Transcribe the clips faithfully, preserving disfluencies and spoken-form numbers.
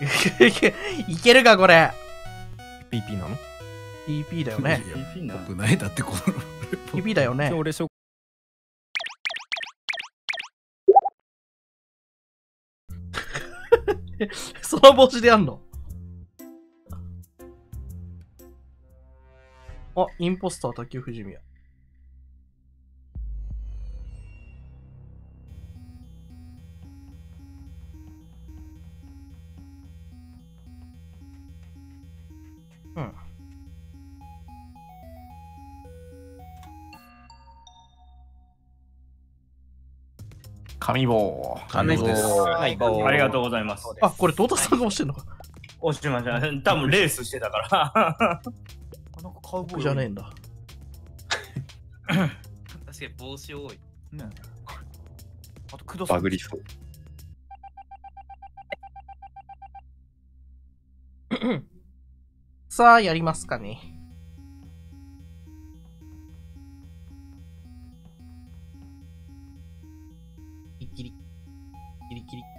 いけるか、これ。 ピーピー なの？ ピーピー だよね。 ピーピー なくないだってこのピーピー だよね。 俺しょその帽子でやんの？あ、インポスター竹藤宮。うん。 神棒。 神棒です。 はい、ありがとうございます。 あ、これ、トータスさんが押してんのか。 押してました。多分レースしてたから。 なんかカウボーイじゃねえんだ。 確かに帽子多い。 ね。あと、工藤さん。 バグりそう。 さあ、やりますかね。キリキリ。キリキリ。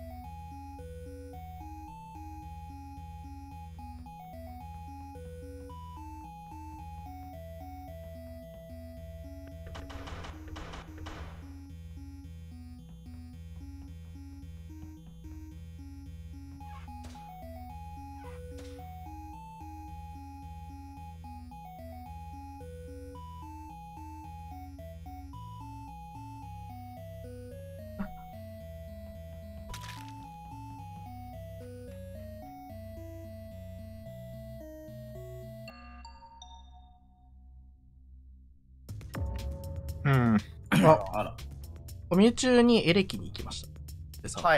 うん。 あ、 あら。 コミュ中にエレキに行きました。 はい。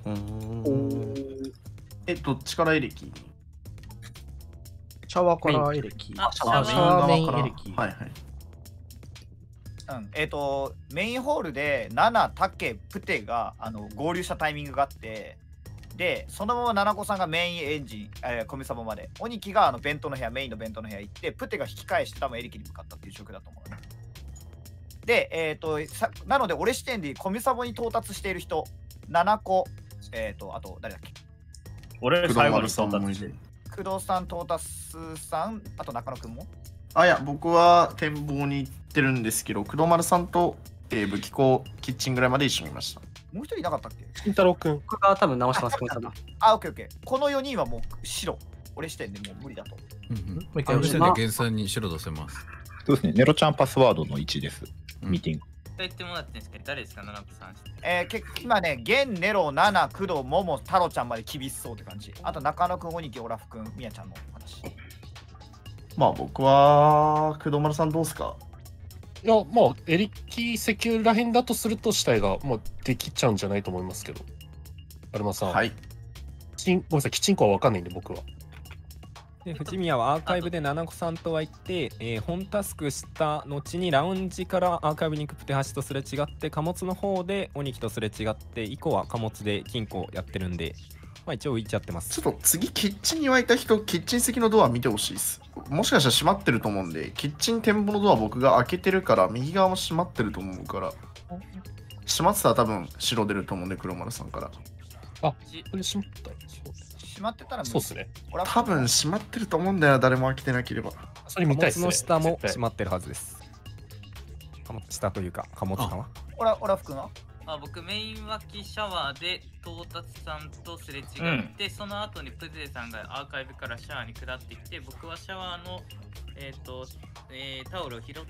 え、どっちからエレキ？ シャワーからエレキ。 あシャワーメインエレキ。 はいはい。 うん、えっ、ー、とメインホールでナナ、タケ、プテがあの合流したタイミングがあって、でそのままナナコさんがメインエンジン、えー、コミサボまで、オニキがあの弁当の部屋、メインの弁当の部屋行って、プテが引き返して多分エレキに向かったっていう状況だと思うね。で、えっ、ー、とさなので俺視点でコミサボに到達している人、ナナコ、えっ、ー、とあと誰だっけ？ 俺最後に到達してる。 工藤さん、トータスさん、あと中野くんも？ あ、いや、僕は展望に行ってるんですけど、工藤丸さんと、えー、武器庫キッチンぐらいまで一緒にいました。 もう一人いなかったっけ？ 金太郎くん。 僕が多分直してます、これ多分。 あ、オッケーオッケー。このよにんはもう白。俺視点でもう無理だと。 うんうん。もう一回無視で原産に白出せます。 そうですね。ネロちゃんパスワードのいちです。ミーティング。 言ってもらってんですけど、誰ですか、ナナコさん。 えー、け今ね、ゲン、ネロ、ナナ、工藤、モモ、タロちゃんまで厳しそうって感じ。あと中野くん、オニキ、オラフくん、ミヤちゃんの話。 まあ僕は、工藤丸さんどうすか？ いや、まあ、エリキ石油らへんだとすると、死体が、まあ、できちゃうんじゃないと思いますけど。アルマさん。 はい。 ちんごめんなさい、キチンコは分かんないんで、僕は。 で藤宮はアーカイブで七子さんとは言って、えー、本タスクした後にラウンジからアーカイブに行くプテハシとすれ違って、貨物の方でオニキとすれ違って、以降は貨物で金庫やってるんで、まあ一応浮いちゃってます。 ちょっと次キッチンに湧いた人、キッチン席のドア見てほしいです。もしかしたら閉まってると思うんで、キッチン展望のドア僕が開けてるから、右側も閉まってると思うから、閉まってたら多分白出ると思うんで、黒丸さんから。 あ、これ閉まった閉まってたらそうっすね。 多分閉まってると思うんだよ、誰も開けてなければ。 それ見たいっすね。 貨物の下も閉まってるはずです。貨物下というか、貨物側。 オラ、オラフ君は？ あ、僕メイン脇シャワーで到達さんとすれ違って、うん、その後にプゼさんがアーカイブからシャワーに下ってきて、僕はシャワーの、えーとえー、タオルを拾って、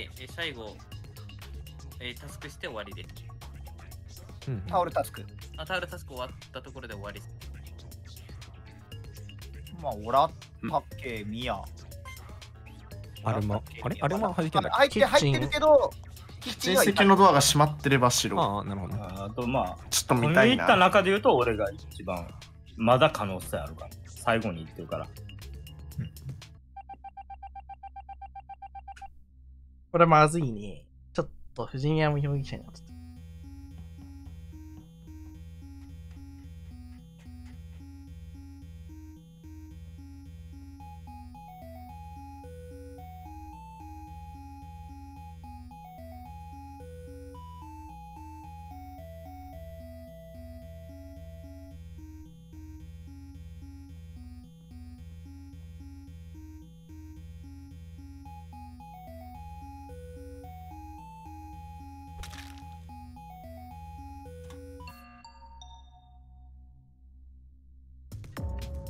えー、最後、えー、タスクして終わりです。 うん、タオルタスクあ、タオルタスク終わったところで終わりです。 まあ、オラ、タッケ、ミヤ。 あれも、あれあれも入ってない。 入って入ってるけど、 キッチン席のドアが閉まってれば白。 ああ、なるほど。 あとまあ、 ちょっと見たいな。 この行った中で言うと、俺が一番、まだ可能性あるから。最後に行ってるから。うん、 これまずいね。ちょっと藤宮も容疑者になってた。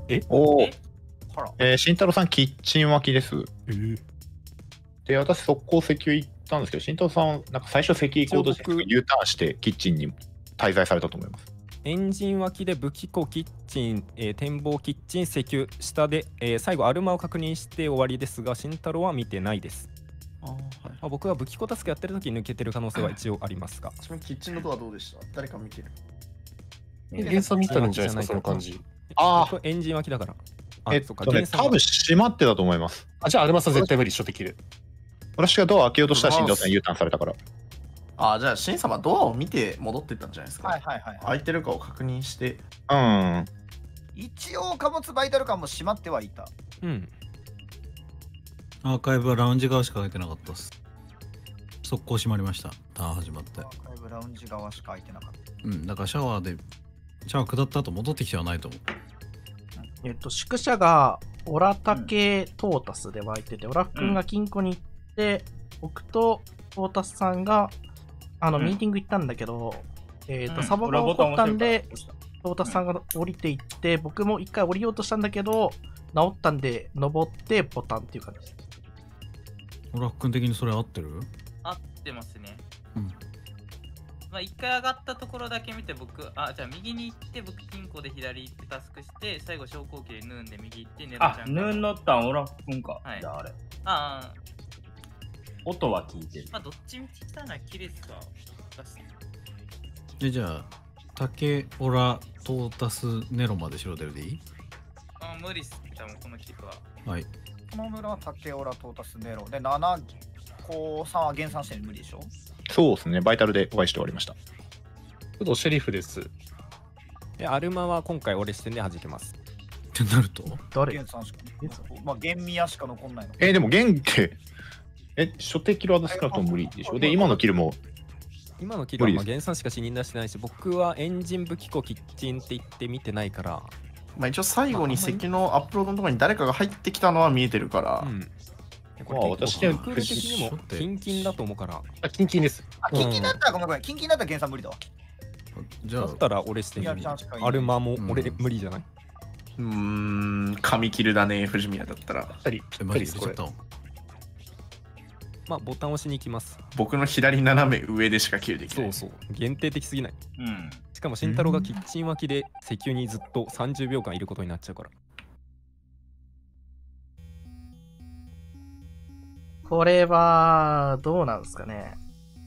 えおお。 ほら。 えー、慎太郎さん、キッチン脇です。で、私、速攻石油行ったんですけど、慎太郎さん、なんか最初石油行こうとして、U ターンしてキッチンに滞在されたと思います。 エンジン脇で武器庫、キッチン、えー展望キッチン、石油、下で、えー最後アルマを確認して終わりですが、慎太郎は見てないです。 あ、はい、 まあ、僕は武器庫タスクやってる時に抜けてる可能性は一応ありますが。 ちなみにキッチンのドアどうでした？誰か見てる？ え、原産見たらいいんじゃないですか、その感じ。 ああ、エンジン脇だから。あ、 えっそっか、 とね、多分閉まってたと思います。 あ、じゃあ、アルマさん絶対無理、初手切る。 私がドア開けようとしたら、慎太郎さん U ターンされたから。 あ、じゃあ、シン様ドアを見て戻ってったんじゃないですか。 はいはいはい、はい。 開いてるかを確認して。 うん。 一応、貨物バイタル感も閉まってはいた。 うん。 アーカイブはラウンジ側しか開いてなかったです。速攻閉まりました。ターン始まって。 アーカイブラウンジ側しか開いてなかった。 うん、だからシャワーで、シャワー下った後戻ってきてはないと思う。 えっと、宿舎がオラタケトータスで湧いてて、オラフ君が金庫に行って、僕とトータスさんがあの、 うんミーティング行ったんだけど、えっと、 うんサバが起こったんで俺はボタン押してた、 トータスさんが降りていって、僕も一回降りようとしたんだけど、治ったんで、登ってボタンっていう感じです。 オラフ君的にそれ合ってる？ 合ってますね。 うん。 まあ一回上がったところだけ見て僕、あ、じゃあ右に行って僕金庫で左行ってタスクして、最後昇降機でヌーンで右行ってネロちゃんあ、 が。 ヌーン乗ったんオラフ君か。 はいじゃああれ。 ああ、 音は聞いてる。 まあどっちみち来たらキレスは出して。 で、じゃあ、竹、オラ、トータス、ネロまで白出るでいい？ あ、無理っす。多分このキックは。 はい。 この村は竹オラトータスネロでななこさんは減産してるの無理でしょ。 そうですね、バイタルでお会いして終わりました。 ちょっとシェリフです。 で、アルマは今回俺視点で弾けます。 ってなると誰？ 減産しか。まあ、減宮しか残んないの。 えー、でもゲンって、え、初手キルは少なくとも無理でしょ。で、今のキルも、 今のキルはまあ原産しか死人出してないし、僕はエンジン武器庫キッチンって言って見てないから、 まあ一応最後に石のアップロードのところに誰かが入ってきたのは見えてるから。 うん。これまあ私はクール的にもキンキンだと思うから。 あ、キンキンです。 あ、キンキンだったらごめんごめん。キンキンだったら減産無理だわ。 じゃあだったら俺してみる。アルマも俺無理じゃない？ うーん、紙切るだね、藤宮だったら。 二人、 え、マジで入れちゃったの？ まあボタン押しに行きます。 僕の左斜め上でしか切るできない。 そうそう。限定的すぎない。 うん。 しかも慎太郎がキッチン脇で石油にずっとさんじゅうびょうかんいることになっちゃうから。 これは、どうなんですかね。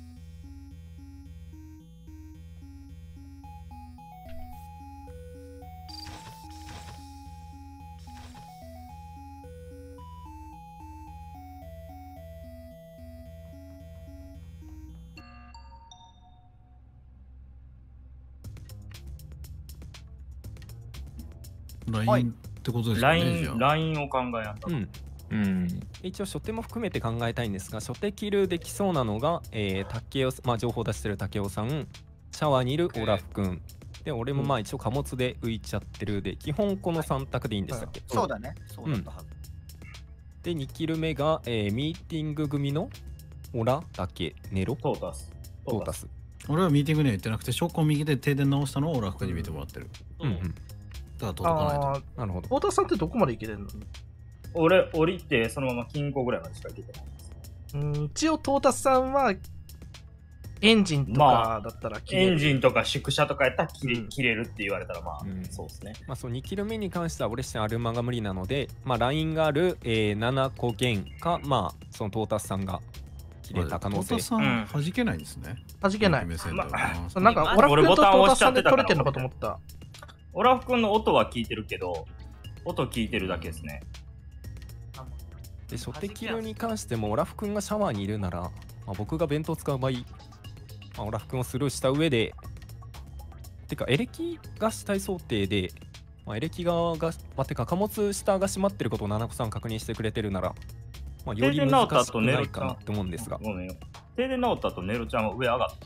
ラインってことですかね、 ライン、 じゃあ。 ラインを考えやんだ。 うん。 うん。 一応初手も含めて考えたいんですが、初手キルできそうなのが、えー、竹雄、まあ情報出してる竹雄さん、シャワーにいるオラフ君。で、俺もまあ一応貨物で浮いちゃってるで、基本このさん択でいいんでしたっけ？ そうだね。そうだったはず。 で、にキル目が、えー、ミーティング組のオラだけネロトータス。 トータス。 俺はミーティングには行ってなくて、証拠右で停電直したのをオラフ君に見てもらってる。 うんうん。 だから届かないと。 ああ、 なるほど。 太田さんってどこまで行けてんの？ 俺、降りて、そのまま金庫ぐらいまでしか行けてない。 うん、一応、トータスさんは、エンジンとまかあだったら切れる、 エンジンとか宿舎とかやったら切れ,、 うん切れるって言われたら、まあ、 うんそうですね。 まあそうにキル目に関しては俺してアルマが無理なので、まあラインがある、えー、ななこ弦か、まあそのトータスさんが切れた可能性。 トータスさん弾けないんですね。 弾けない。 目線ではなそうなんか、オラフ君とトータスさんで取れてんのかと思った。 オラフ君の音は聞いてるけど、音聞いてるだけですね。 で、初手キルに関してもオラフ君がシャワーにいるなら、まあ、僕が弁当を使う場合、まあ、オラフ君をスルーした上で、てかエレキが死体想定で、まあ、エレキ側が、まあ、てか貨物下が閉まってることを七子さん確認してくれてるなら、まあ、より難しくないかなって思うんですが。 ごめんよ。停電直った後、ネロちゃんは上上がった。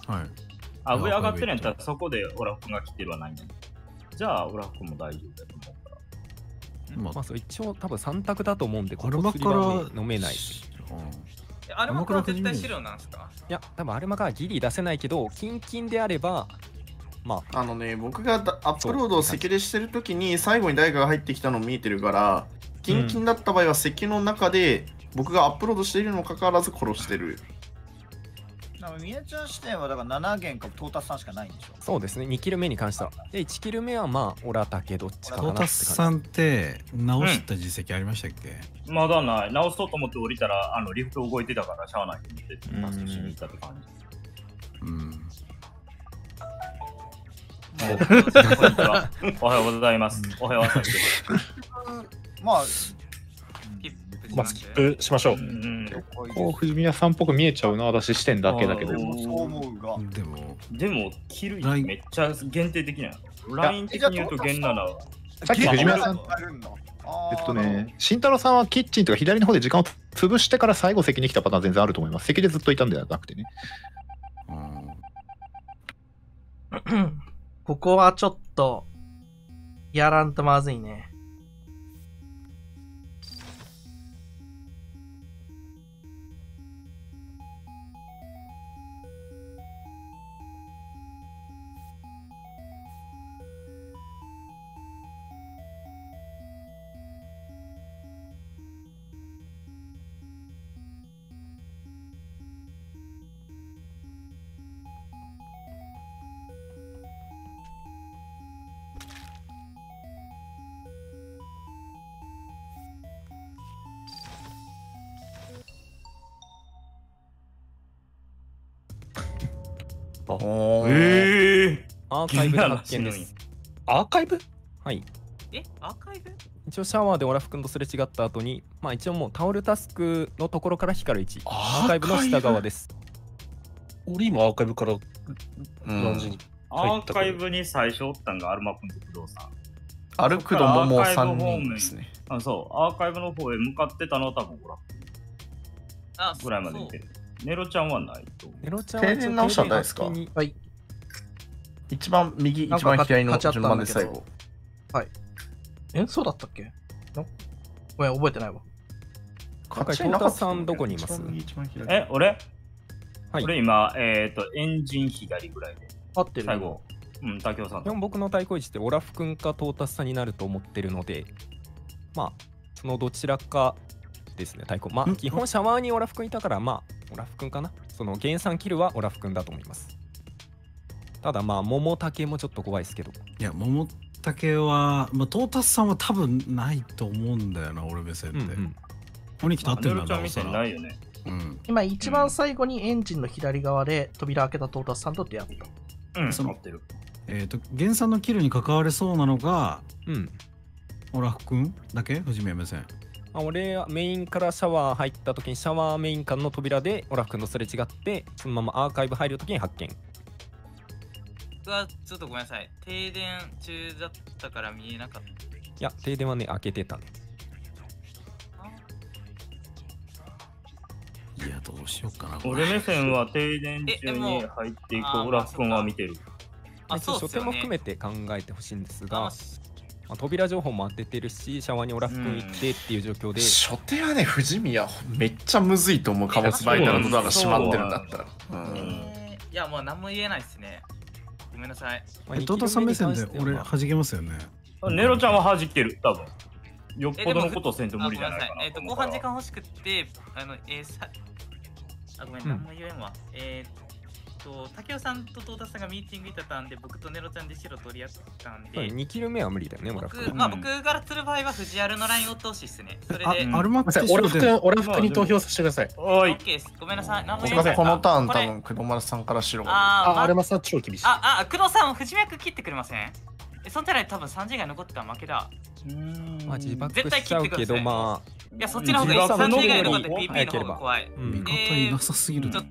はい。 あ、上上がってるんやったらそこでオラフ君が来てるはないんだ。じゃあ、オラフ君も大丈夫だと思うから。 まあ、まあ、そう一応多分さん択だと思うんで、こアルマこは飲めない。 えアルマから絶対白なんすか？ いや、多分アルマがギリ出せないけど、キンキンであれば、 まあのね、僕がだアップロードを席でしてるときに最後に誰かが入ってきたの見えてるから、キンキンだった場合は席の中で僕がアップロードしているにもかかわらず殺してる。 みやちゃん視点はだからなな件かトータスさんしかないんでしょ。 そうですね、にキル目に関しては。で、いちキル目はまあ、オラタケどっちかなって感じ。 トータスさんって直した実績ありましたっけ？ まだない。直そうと思って降りたら、あのリフト動いてたからしゃあないと思ってタスクしに行ったって感じ。 うん。 おはようございます。おはようございます。 まあ、 まあ、スキップしましょう。 こう藤宮さんっぽく見えちゃうな、私視点だけだけど。 そう思うが。 でも、 でも、キルめっちゃ限定的なの。ライン的に言うとゲンナナは。 さっき藤宮さん、えっとね、慎太郎さんはキッチンとか左の方で時間を潰してから最後席に来たパターン全然あると思います。席でずっといたんではなくてね。 ここはちょっと、やらんとまずいね。 ええアーカイブで発見です。 アーカイブ？ はい。 え、アーカイブ？ 一応シャワーでオラフ君とすれ違った後に、まあ一応もうタオルタスクのところから光る位置。アーカイブの下側です。 俺今アーカイブから何時にアーカイブに最初おったんがアルマ君と工藤さん。 アルクドももうさんにんですね。 あ、そう。アーカイブの方へ向かってたのは多分ほら。 あ、 ぐらいまで見てる。ネロちゃんはないと。 ネロちゃんは停電直したんですか？ はい。 一番右、一番左の順番で最後。 はい。え、そうだったっけ？ごめん、覚えてないわ。 今回、トータスさんどこにいます？ え、俺？ はい。 俺今、えっと、エンジン左ぐらいで。 合ってる。 最後。うん、竹雄さん。 基本僕の対抗位置ってオラフ君かトータスさんになると思ってるので、まあ、そのどちらかですね、対抗。まあ、基本シャワーにオラフ君いたから、まあ、オラフ君かな。その原産キルはオラフ君だと思います。ただまあ、桃竹もちょっと怖いですけど。 いや、桃竹は、まあ、トータスさんは多分ないと思うんだよな、俺目線で。鬼木と合ってるんだな、 ないよね。 うん、 今、一番最後にエンジンの左側で扉開けたトータスさんと出会った。 うん、 そのってる。 えっと、原産のキルに関われそうなのが、 うん。 オラフ君だけ藤宮目線。 あ、俺はメインからシャワー入った時にシャワーメイン間の扉でオラフ君とすれ違って、そのままアーカイブ入る時に発見。 僕はちょっとごめんなさい。停電中だったから見えなかった。いや、停電はね、開けてたね。 いや、どうしようかな。 俺目線は停電中に入っていくオラフ君は見てる。 あ、そうですね。も含めて考えてほしいんですが、まあ、扉情報も当ててるし、シャワーにオラフ君行ってっていう状況で。 初手はね、藤宮、めっちゃむずいと思う。貨物バイタルのドアが閉まってるんだったら。 えー、いや、もう何も言えないですね。ごめんなさい。 トータスさん目線で俺、弾けますよね。 ネロちゃんは弾ける、多分。よっぽどのことをせんと無理じゃないかな。 えっと、ご飯時間欲しくって、あの、えー、さ、あ、ごめん、何も言えんわ。えーと、竹雄さんとトータスさんがミーティングいたたんで、僕とネロちゃんで白取り合ったんで。 にキル目は無理だよね、 僕、まあ、僕からする場合は藤原のラインを通しっすね。それで、 アルマックスオラフ君、オラフ君に投票させてください。 おい。 オッケーです。ごめんなさい。何も言え僕なはいこのターン、多分、黒丸さんから白が。 あ、アルマさん超厳しい。 あ、あ、黒さん、藤脈切ってくれません？え、そんじゃないと多分さんじが残ってたら負けだ。 まあ、自爆しちゃうけど、まあ。 いや、そっちの方がいい。さんじが残って ピーピー の方が怖い。 味方いなさすぎるな。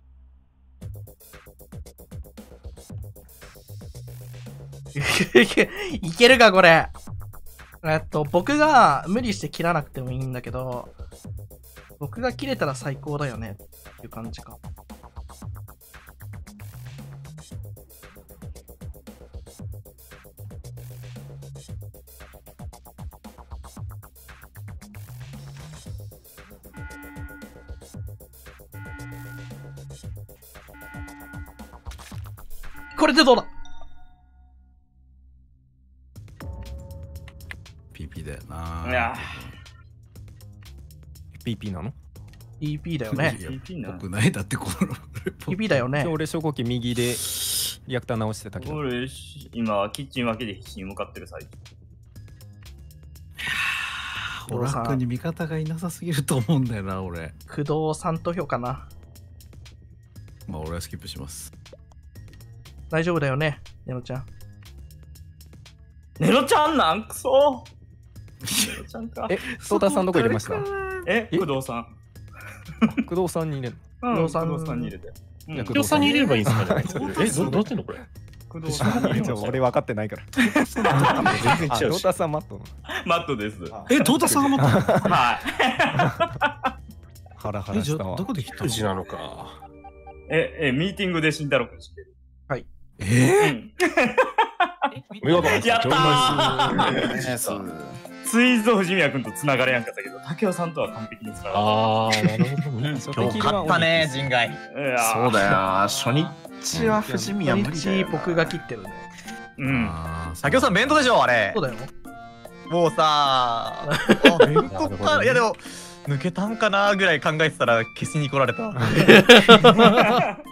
いけるか、これ。えっと、僕が無理して切らなくてもいいんだけど、僕が切れたら最高だよねっていう感じか。これでどうだ？ ピー だよな。 いやピーピー なの？ ピーピー だよね。 僕ないだってこのピーピー だよね。 俺初号機右でリアクター直してたけど。 俺、今、キッチン分けで必死に向かってる最中。 オラクに味方がいなさすぎると思うんだよな、俺。 工藤さん投票かな。 まあ、俺はスキップします。 大丈夫だよね、ネロちゃん。 ネロちゃんなんくそネロちゃんか。 え、ソータさんどこ入れました？ え、工藤さん。 工藤さんに入れる。 工藤さんに入れて。 工藤さんに入れればいいんですかね。え、どどうやってんのこれ。 工藤さんに入れて。 俺分かってないから。 全然違うし。 トータスさんマット。 マットです。 え、トータスさんがマット？ はい。 ハラハラしたわ。 どこで来た富士なのか。 え、え、ミーティングで慎太郎君知ってる。 はい。 えー見事やったーついぞ藤宮君と繋がれやんかったけど、竹雄さんとは完璧に繋がった。 あー、なるほどね。 今日勝ったね、人外。 そうだよ。初日は藤宮無理だよ。 初日僕が切ってるね。 うん。 竹雄さん、弁当でしょ、あれ。 そうだよ。 もうさあ、弁当か。いや、でも、抜けたんかなぐらい考えてたら、消しに来られた。